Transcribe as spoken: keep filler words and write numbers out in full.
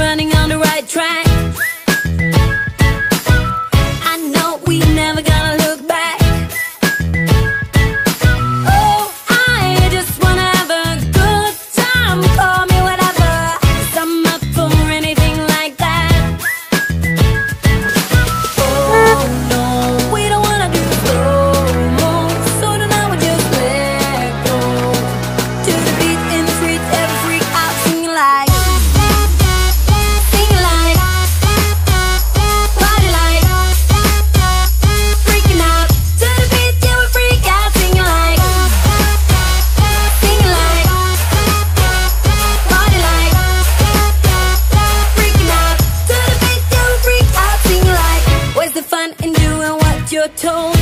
running on the right track. I know we never gonna look back. Oh, I just wanna have a good time. Call me whatever, 'cause I'm up for anything like that. Oh no, we don't wanna do slow-mo, so tonight we just let go. To the beat in the streets, every freak out singing like, singing like, party like, freaking out. To the beat, yeah, we freak out singing like, singing like, party like, freaking out. To the beat, yeah, we freak out singing like. Where's the fun in doing what you're told?